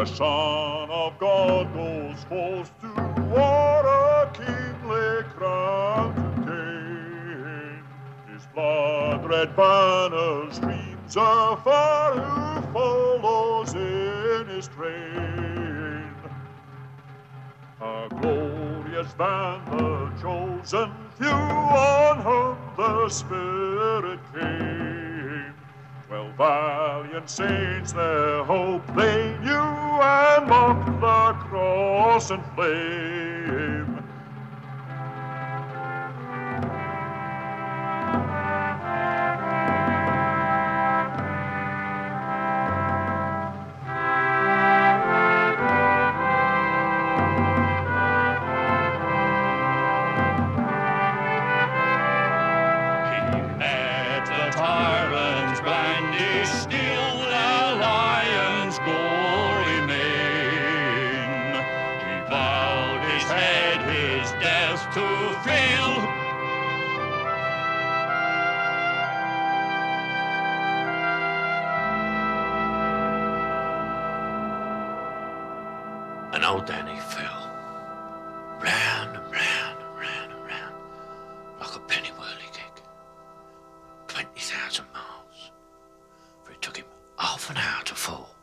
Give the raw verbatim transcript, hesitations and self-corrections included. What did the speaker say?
The Son of God goes forth to war, a kingly crown to gain. His blood-red banner streams afar, who follows in his train. A glorious band, the chosen few, on whom the Spirit came. Twelve valiant saints their hope they knew, and mocked the cross and flame. To feel and old Danny fell round and round and round and round like a penny whirligig, twenty thousand miles, for it took him half an hour to fall.